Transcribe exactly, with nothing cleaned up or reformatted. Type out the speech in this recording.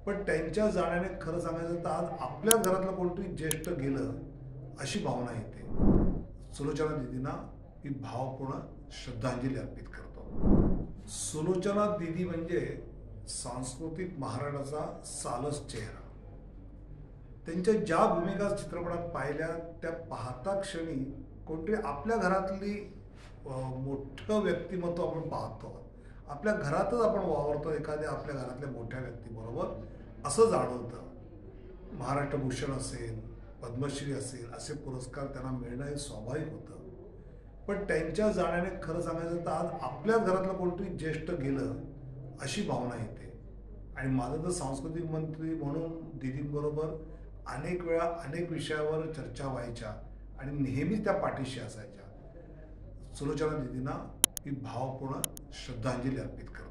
पण त्यांच्या जाण्याने खरं सांगायचं तर आज आपल्या घरातलं कोणतरी ज्येष्ठ गेलं अशी भावना येते. सुलोचना दीदींना ही भावपूर्ण श्रद्धांजली अर्पित करतो. सुलोचना दीदी म्हणजे सांस्कृतिक महाराष्ट्राचा सालस चेहरा. त्यांच्या ज्या भूमिका चित्रपटात पाहिल्या त्या पाहता क्षणी कोणतरी आपल्या घरातली मोठं व्यक्तिमत्व आपण पाहतो. आपल्या घरातच आपण वावरतो एखाद्या आपल्या घरातल्या मोठ्या व्यक्तीबरोबर असं जाणवतं. महाराष्ट्र भूषण असेल, पद्मश्री असेल असे पुरस्कार त्यांना मिळणं हे स्वाभाविक होतं. पण त्यांच्या जाण्याने खरं सांगायचं तर आज आपल्या घरातलं कोणतरी ज्येष्ठ गेलं अशी भावना येते. आणि माझं तर सांस्कृतिक मंत्री म्हणून दीदींबरोबर अनेक वेळा अनेक विषयावर चर्चा व्हायच्या आणि नेहमीच त्या पाठीशी असायच्या. सुलोचना दीदींना ही भावपूर्ण श्रद्धांजली अर्पित करतो.